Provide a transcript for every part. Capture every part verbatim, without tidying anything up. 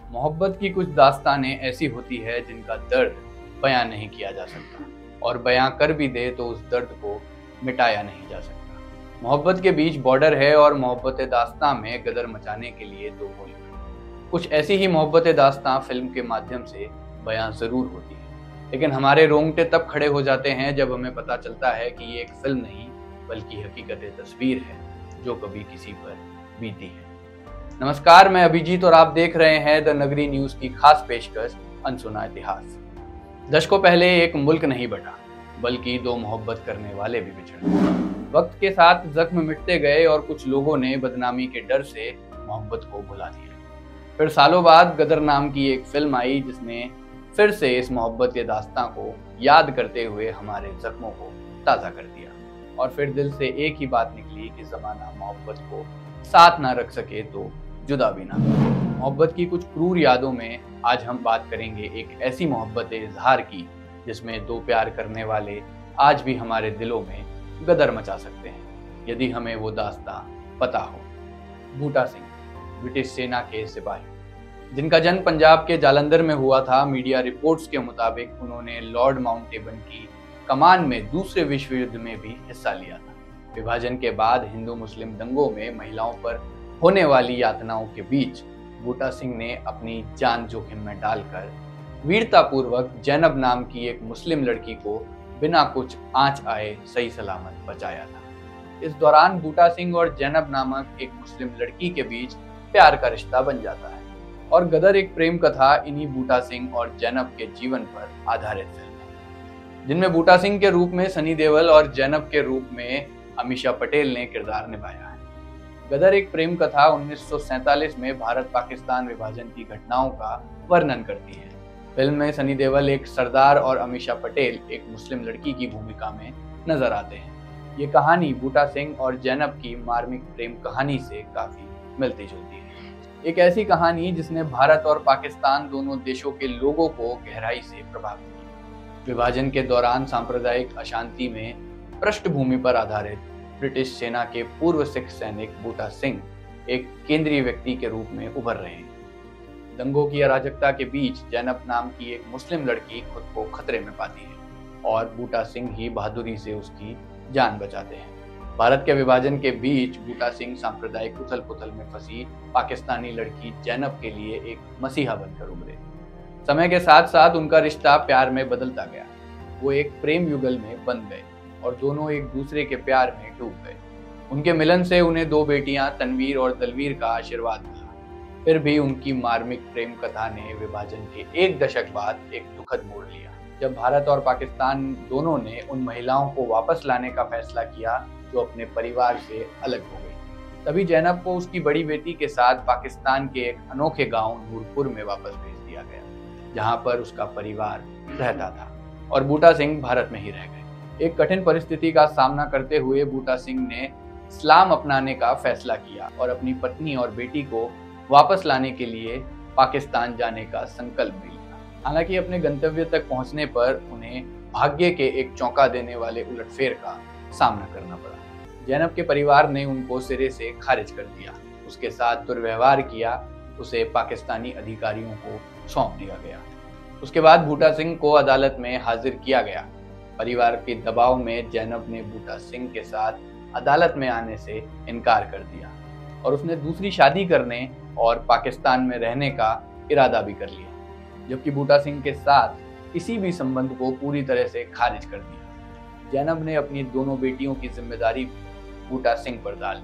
मोहब्बत की कुछ दास्तानें ऐसी होती है जिनका दर्द बयां नहीं किया जा सकता, और बयां कर भी दे तो उस दर्द को मिटाया नहीं जा सकता। मोहब्बत के बीच बॉर्डर है और मोहब्बत दास्तां में गदर मचाने के लिए दो गोली। कुछ ऐसी ही मोहब्बत दास्तां फिल्म के माध्यम से बयां जरूर होती है, लेकिन हमारे रोंगटे तब खड़े हो जाते हैं जब हमें पता चलता है कि ये एक फिल्म नहीं बल्कि हकीकत तस्वीर है जो कभी किसी पर बीती है। नमस्कार, मैं अभिजीत और आप देख रहे हैं द नगरी न्यूज की खास पेशकश अनसुना इतिहास। दशकों पहले एक मुल्क नहीं बटा, बल्कि दो मोहब्बत करने वाले भी बिछड़। वक्त के साथ जख्म मिटते गए और कुछ लोगों ने बदनामी के डर से मोहब्बत को भुला दिया। फिर सालों बाद गदर नाम की एक फिल्म आई जिसने फिर से इस मोहब्बत के दास्तां को याद करते हुए हमारे जख्मों को ताज़ा कर दिया। और फिर दिल से एक ही बात निकली कि जमाना मोहब्बत को साथ ना रख सके तो जुदा भी ना। मोहब्बत की कुछ क्रूर यादों में आज हम बात करेंगे एक ऐसी मोहब्बत इजहार की जिसमें दो प्यार करने वाले आज भी हमारे दिलों में गदर मचा सकते हैं, यदि हमें वो दास्तां पता हो। बूटा सिंह, ब्रिटिश सेना के सिपाही, जिनका जन्म पंजाब के जालंधर में हुआ था। मीडिया रिपोर्ट्स के मुताबिक उन्होंने लॉर्ड माउंटेबन की कमान में दूसरे विश्व युद्ध में भी हिस्सा लिया था। विभाजन के बाद हिंदू मुस्लिम दंगों में महिलाओं पर होने वाली यातनाओं के बीच बूटा सिंह ने अपनी जान जोखिम में डालकर वीरतापूर्वक जैनब नाम की एक मुस्लिम लड़की को बिना कुछ आंच आए सही सलामत बचाया था। इस दौरान बूटा सिंह और जैनब नामक एक मुस्लिम लड़की के बीच प्यार का रिश्ता बन जाता है और गदर एक प्रेम कथा इन्हीं बूटा सिंह और जैनब के जीवन पर आधारित फिल्म है, जिनमें बूटा सिंह के रूप में सनी देओल और जैनब के रूप में अमीषा पटेल ने किरदार निभाया है। गदर एक प्रेम कथा उन्नीस सौ सैंतालीस में भारत पाकिस्तान विभाजन की घटनाओं का वर्णन करती है। फिल्म में सनी देओल एक सरदार और अमीषा पटेल एक मुस्लिम लड़की की भूमिका में नजर आते हैं। ये कहानी बूटा सिंह और जैनब की मार्मिक प्रेम कहानी से काफी मिलती जुलती है। एक ऐसी कहानी जिसने भारत और पाकिस्तान दोनों देशों के लोगों को गहराई से प्रभावित किया। विभाजन के दौरान सांप्रदायिक अशांति में पृष्ठभूमि पर आधारित ब्रिटिश सेना के पूर्व सिख सैनिक बूटा सिंह एक केंद्रीय व्यक्ति के रूप में उभर रहे हैं। दंगों की अराजकता के बीच जैनब नाम की एक मुस्लिम लड़की खुद को खतरे में पाती है और बूटा सिंह ही बहादुरी से उसकी जान बचाते हैं। भारत के विभाजन के बीच बूटा सिंह सांप्रदायिक उथल पुथल में फंसी पाकिस्तानी लड़की जैनब के लिए एक मसीहा बनकर उभरे। समय के साथ साथ उनका रिश्ता प्यार में बदलता गया। वो एक प्रेम युगल में बंध गए और दोनों एक दूसरे के प्यार में डूब गए। उनके मिलन से उन्हें दो बेटियां तनवीर और दलवीर का आशीर्वाद मिला। फिर भी उनकी मार्मिक प्रेम कथा ने विभाजन के एक दशक बाद एक दुखद मोड़ लिया, जब भारत और पाकिस्तान दोनों ने उन महिलाओं को वापस लाने का फैसला किया जो अपने परिवार से अलग हो गई। तभी जैनब को उसकी बड़ी बेटी के साथ पाकिस्तान के एक अनोखे गाँव नूरपुर में वापस भेज दिया गया, जहाँ पर उसका परिवार रहता था, और बूटा सिंह भारत में ही रह गए। एक कठिन परिस्थिति का सामना करते हुए बूटा सिंह ने इस्लाम अपनाने का फैसला किया और अपनी पत्नी और बेटी को वापस लाने के लिए पाकिस्तान जाने का संकल्प भी लिया। हालांकि अपने गंतव्य तक पहुंचने पर उन्हें भाग्य के एक चौंका देने वाले उलटफेर का सामना करना पड़ा। जैनब के परिवार ने उनको सिरे से खारिज कर दिया, उसके साथ दुर्व्यवहार किया, उसे पाकिस्तानी अधिकारियों को सौंप दिया गया। उसके बाद बूटा सिंह को अदालत में हाजिर किया गया। परिवार के दबाव में जैनब ने बूटा सिंह के साथ अदालत में आने से इनकार कर दिया और उसने दूसरी शादी करने और पाकिस्तान में रहने का इरादा भी कर लिया, जबकि बूटा सिंह के साथ किसी भी संबंध को पूरी तरह से खारिज कर दिया। जैनब ने अपनी दोनों बेटियों की जिम्मेदारी बूटा सिंह पर डाल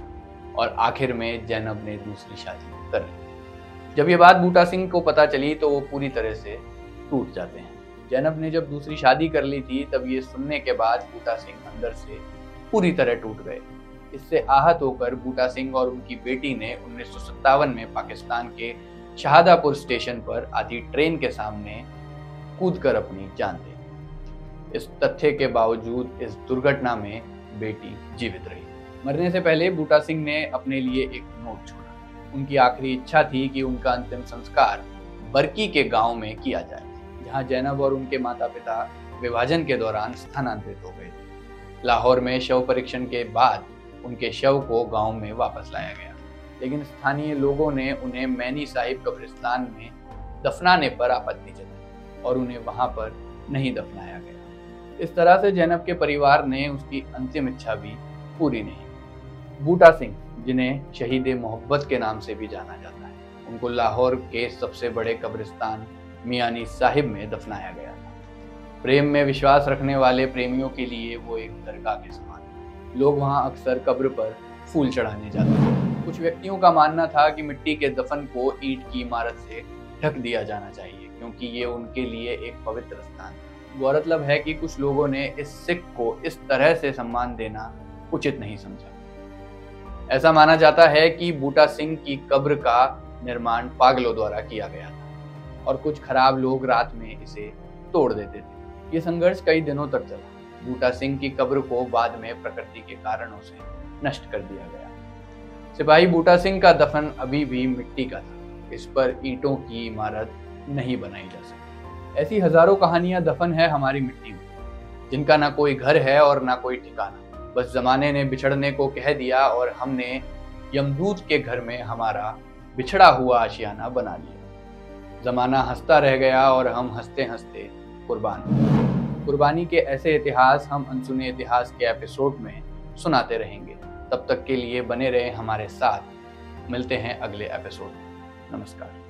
दी और आखिर में जैनब ने दूसरी शादी कर ली। जब ये बात बूटा सिंह को पता चली तो वो पूरी तरह से टूट जाते हैं। जैनब ने जब दूसरी शादी कर ली थी तब ये सुनने के बाद बूटा सिंह अंदर से पूरी तरह टूट गए। इससे आहत होकर बूटा सिंह और उनकी बेटी ने उन्नीस सौ सत्तावन में पाकिस्तान के शहादापुर स्टेशन पर आती ट्रेन के सामने कूदकर अपनी जान दे दी। इस तथ्य के बावजूद इस दुर्घटना में बेटी जीवित रही। मरने से पहले बूटा सिंह ने अपने लिए एक नोट छोड़ा। उनकी आखिरी इच्छा थी कि उनका अंतिम संस्कार बरकी के गांव में किया जाए, जहां जैनब और उनके माता पिता विभाजन के दौरान स्थानांतरित हो गए थे। लाहौर में शव परीक्षण के बाद उनके शव को गांव में वापस लाया गया। लेकिन स्थानीय लोगों ने उन्हें मैनी साहिब कब्रिस्तान में दफनाने पर आपत्ति जताई और उन्हें वहां पर नहीं दफनाया गया। इस तरह से जैनब के परिवार ने उसकी अंतिम इच्छा भी पूरी नहीं की। बूटा सिंह, जिन्हें शहीद मोहब्बत के नाम से भी जाना जाता है, उनको लाहौर के सबसे बड़े कब्रिस्तान मियानी साहिब में दफनाया गया था। प्रेम में विश्वास रखने वाले प्रेमियों के लिए वो एक दरगाह के समान है। लोग वहाँ अक्सर कब्र पर फूल चढ़ाने जाते हैं। कुछ व्यक्तियों का मानना था कि मिट्टी के दफन को ईंट की इमारत से ढक दिया जाना चाहिए, क्योंकि ये उनके लिए एक पवित्र स्थान था। गौरतलब है कि कुछ लोगों ने इस सिख को इस तरह से सम्मान देना उचित नहीं समझा। ऐसा माना जाता है कि बूटा सिंह की कब्र का निर्माण पागलों द्वारा किया गया था और कुछ खराब लोग रात में इसे तोड़ देते थे। ये संघर्ष कई दिनों तक चला। बूटा सिंह की कब्र को बाद में प्रकृति के कारणों से नष्ट कर दिया गया। सिपाही बूटा सिंह का दफन अभी भी मिट्टी का था। इस पर ईंटों की इमारत नहीं बनाई जा सकती। ऐसी हजारों कहानियां दफन है हमारी मिट्टी में, जिनका ना कोई घर है और ना कोई ठिकाना। बस जमाने ने बिछड़ने को कह दिया और हमने यमदूत के घर में हमारा बिछड़ा हुआ आशियाना बना लिया। जमाना हंसता रह गया और हम हंसते हंसते कुर्बान। कुर्बानी के ऐसे इतिहास हम अनसुने इतिहास के एपिसोड में सुनाते रहेंगे। तब तक के लिए बने रहे हमारे साथ। मिलते हैं अगले एपिसोड में। नमस्कार।